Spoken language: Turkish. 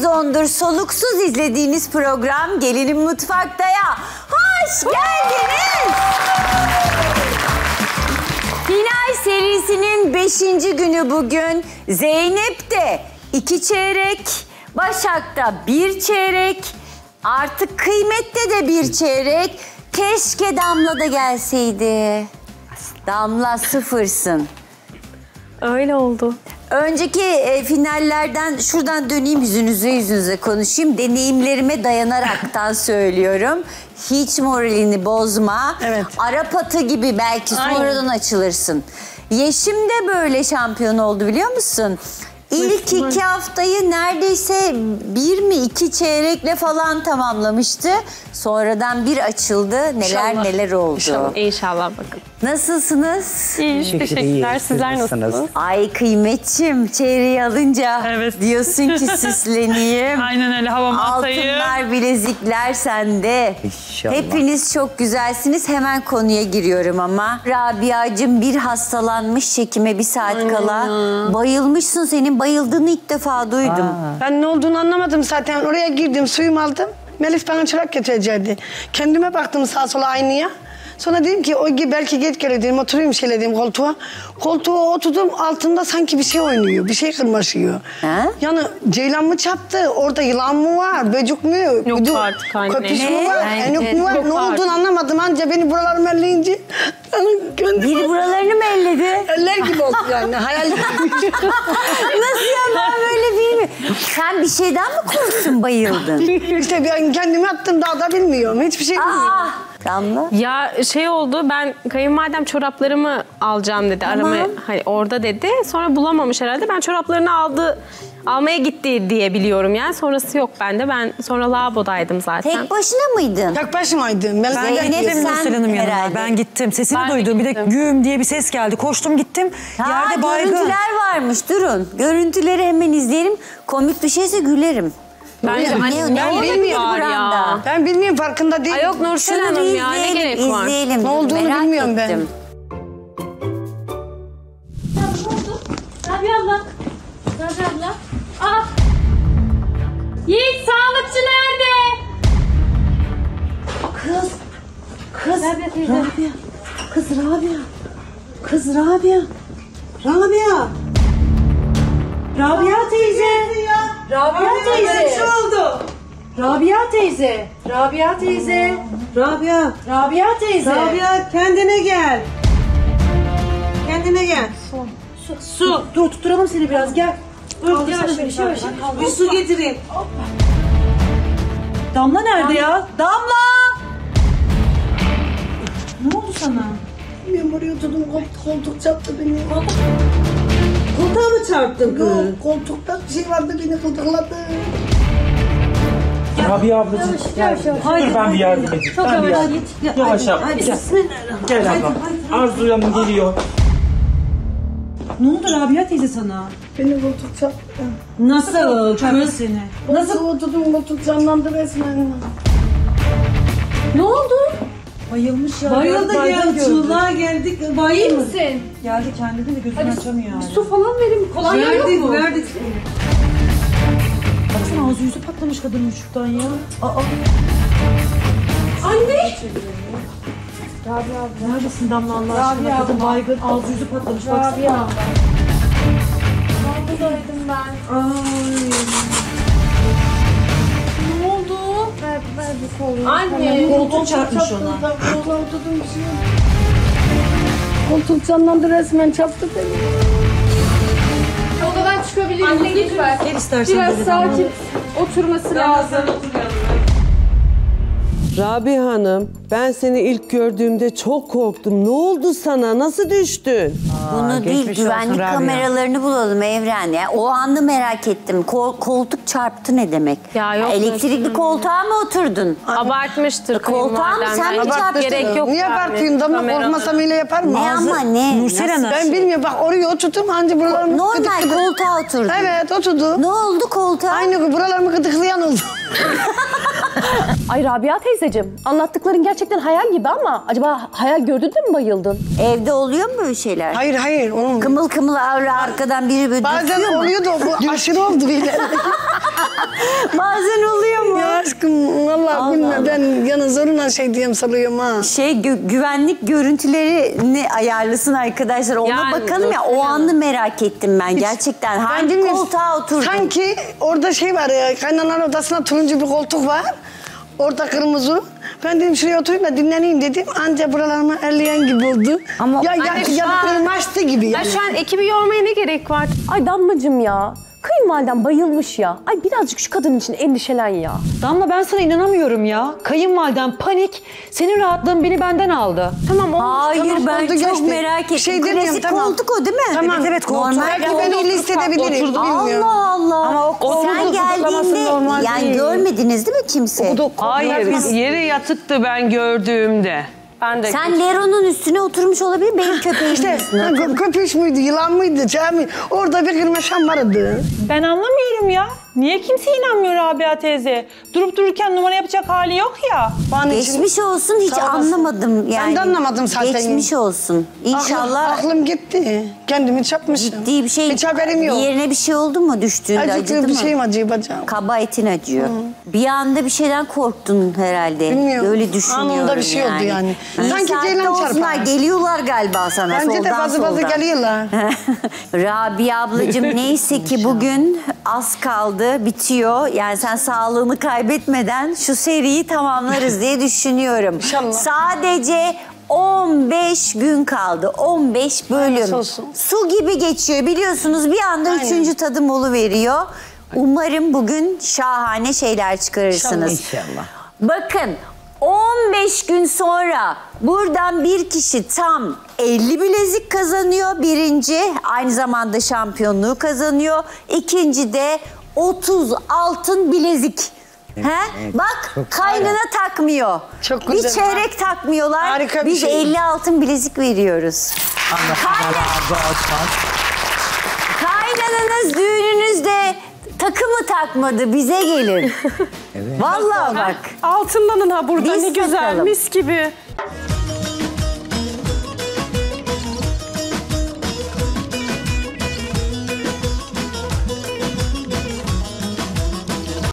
sezondur soluksuz izlediğiniz program Gelinim Mutfakta'ya hoş geldiniz. Final serisinin 5. günü bugün. Zeynep de 2 çeyrek, Başak da 1 çeyrek, artık Kıymet'te de 1 çeyrek. Keşke Damla da gelseydi. Damla sıfırsın. Öyle oldu. Önceki finallerden şuradan döneyim, yüzünüze konuşayım. Deneyimlerime dayanaraktan söylüyorum. Hiç moralini bozma. Evet. Arap atı gibi belki sonradan açılırsın. Yeşim de böyle şampiyon oldu biliyor musun? İlk 2 haftayı neredeyse 1 mi 2 çeyrekle falan tamamlamıştı. Sonradan bir açıldı. Neler oldu. İnşallah bakın. Nasılsınız? İyi, teşekkürler. Sizler nasılsınız? Ay Kıymetçim, çeyreği alınca diyorsun ki süsleneyim. Aynen öyle, hava masayı. Altınlar, bilezikler sende. İnşallah. Hepiniz çok güzelsiniz. Hemen konuya giriyorum ama. Rabia'cığım bir hastalanmış, çekime 1 saat kala. Bayılmışsın, senin bayıldığını ilk defa duydum. Ben ne olduğunu anlamadım zaten. Oraya girdim, suyumu aldım. Melih bana çırak getirecekti. Kendime baktım sağa sola aynaya. Sonra dedim ki o belki geç gelir dedim, oturayım şöyle dedim koltuğa. Koltuğa oturdum, altında sanki bir şey oynuyor, bir şey kırmaşıyor. Yani ceylan mı çarptı, orada yılan mı var, böcek mü? Yok artık anne. Köpüş mü var, enok mu var? Ne olduğunu anlamadım, anca beni buralarımı elleyince. Bir buralarını mı elledi? Eller gibi oldu yani, hayal gibi. Nasıl ya, ben böyle değil mi? Sen bir şeyden mi korktun, bayıldın? İşte ben kendimi attım, daha da bilmiyorum, hiçbir şey bilmiyorum. Damla. Ya şey oldu, ben kayınvalidem çoraplarımı alacağım dedi. Aramaya, hani orada dedi. Sonra bulamamış herhalde. Ben çoraplarını almaya gitti diye biliyorum yani. Sonrası yok bende. Ben sonra lavabodaydım zaten. Tek başına mıydın? Tek başımaydım. Ben Zeynep gittim. sen Hanım yanına. herhalde. Ben gittim. Sesini Ben de duydum. Bir de gittim. güm diye bir ses geldi. Koştum gittim. Yerde baygın. Görüntüler varmış, durun. Görüntüleri hemen izleyelim. Komik bir şeyse gülerim. Bence Ne bilmiyorum var ya. Ben bilmiyorum, farkında değilim. Ay yok Nursel Şunu Hanım ya, ne gerek var? izleyelim. Ne olduğunu Merak bilmiyorum ben. ettim. Rabia abla. Rabia abla. Aa. Yiğit, sağlıkçı nerede? Kız. Rabia teyze. Rabia. Kız Rabia. Kız Rabia. Rabia. Rabia teyze. Rabia teyze. Ne oldu? Rabia teyze. Rabia teyze. Rabia. Rabia teyze. Rabia kendine gel. Kendine gel. Su. Dur tutturalım seni biraz, gel. Dur yavaş. Bir su getireyim. Damla nerede ya? Damla! Ne oldu sana? Bilmiyorum, oraya oturdum, koltuk çarptı beni. Koltuğa mı çarptın kız? Yok, koltukta bir şey vardı, beni kıldıkladı. Rabia ablacığım gel. Dur ben bir yardım edeyim. Ben bir yardım edeyim. Yavaş yap. Gel. Gel abla. Arzu Hanım geliyor. Ne oldu Rabia teyze sana? Beni koltuk çarptı. Nasıl? Kız seni. Nasıl oturdum, koltuk canlandı resmen. Ne oldu? Bayılmış ya. Bayıldı ya. Çığlığa geldik. İyi misin? Geldi kendine de gözünü açamıyor yani. Su falan verin. Kolonya yok mu? Verdik. Baksana ağzı yüzü patlamış kadının uçuktan ya. Anne. Neredesin Damla Allah aşkına? Kadın baygın, ağzı yüzü patlamış baksana. Buradaydım ben. Ne oldu? Ver bir kolonya. Anne. Koltuğu çarpmış ona. Koltuk canlandı resmen, çarptı beni. Odadan çıkabilir miyim? Lütfen. Gel istersen. Biraz dedi sakin Damla. oturması lazım. Rabia Hanım, ben seni ilk gördüğümde çok korktum. Ne oldu sana? Nasıl düştün? Bunu değil, güvenlik kameralarını bulalım Evren. Yani o anı merak ettim. Koltuk çarptı ne demek? Ya yok, Elektrikli koltuğa mı oturdun? Abartmıştır Koltuğa mı? Sen mi çarptın? Gerek yok. Niye abartıyorsun? Damla korkmasam öyle yapar mı? Ne ama ne? Nursel Nasıl? Hanım. Ben bilmiyorum, bak oraya oturdum, anca buralarımı Normal koltuğa oturdun. Evet, oturdu. Ne oldu koltuğa? Aynı buralarımı gıdıklayan oldu. Ay Rabia teyzeciğim, anlattıkların gerçekten hayal gibi ama acaba hayal gördün de mi bayıldın? Evde oluyor mu böyle şeyler? Hayır. Onun... Kımıl kımıl arkadan biri böyle Bazen dürtüyor mu? oluyor da bu aşırı oldu bile. Bazen oluyor mu? Ya aşkım vallahi bilmem ben yana zoruna şey diyeyim salıyorum ha. Güvenlik görüntülerini ayarlasın arkadaşlar. Ona Yani, bakalım ya. O anı merak ettim ben gerçekten. Hangi bilmiyorum. koltuğa oturdun? Sanki orada şey var ya, kaynanalar odasında turuncu bir koltuk var. Orada kırmızı. Ben dedim şuraya oturayım da dinleneyim dedim. Anca buralarıma elleyen gibi oldu. Ama maçtı gibi Ya yani. şu an ekibi yormaya ne gerek var? Ay Damlacığım ya, kayınvaliden bayılmış ya. Ay birazcık şu kadın için endişelen ya. Damla ben sana inanamıyorum ya. Kayınvaliden panik. Senin rahatlığın beni benden aldı. Tamam olmuş. Hayır Tamam, ben oldu, çok geçti. merak ettim. Şey demiyorum, Klasik tamam. koltuk o değil mi? Tamam. Evet koltuk. Normal belki ben öyle hissedebilirim. Allah Allah. Ama o koltuğun Sen tutuklaması geldiğinde normal yani değil. görmediniz değil mi kimse? Hayır, yere yatıktı ben gördüğümde. Ben de Sen Lero'nun üstüne oturmuş olabilir, benim köpeğimin İşte üstüne. köpüş müydü, yılan mıydı, çay mıydı? Orada bir kırmaşan vardı. Ben anlamıyorum ya. Niye kimse inanmıyor Rabia teyze? Durup dururken numara yapacak hali yok ya. Bana için- Geçmiş olsun, hiç Sağ olasın. anlamadım yani. Ben de anlamadım zaten. Geçmiş olsun. İnşallah Aklım gitti. Kendimi çarpmışım. ciddi bir şey. Hiç haberim yok. Bir yerine bir şey oldu mu düştüğünde, acıdı Acıklı mı? bir şey mi acıyor bacağım? Kaba etin acıyor. Bir anda bir şeyden korktun herhalde. Bilmiyorum. Öyle düşünüyorum Anında bir şey oldu yani. Sanki Sanki ceylan olsunlar, çarpar. geliyorlar galiba sana Bence soldan de bazı soldan. geliyorlar. Rabia ablacığım neyse ki bugün az kaldı, bitiyor. Yani sen sağlığını kaybetmeden şu seriyi tamamlarız diye düşünüyorum. İnşallah. Sadece 15 gün kaldı. 15 bölüm. Hayırlısı olsun. Su gibi geçiyor biliyorsunuz. Bir anda Aynen. 3. tadım oluveriyor. Umarım bugün şahane şeyler çıkarırsınız. İnşallah. Bakın 15 gün sonra buradan bir kişi tam 50 bilezik kazanıyor. Birinci aynı zamanda şampiyonluğu kazanıyor. İkinci de 30 altın bilezik. Bak kaynana takmıyor. Çok bir güzel. çeyrek takmıyorlar. Harika bir Biz şey. 50 altın bilezik veriyoruz. Kaynananız düğününüzde takı mı takmadı? Bize gelin. Vallahi bak. altınlanın ha burada Biz ne güzel takalım. mis gibi.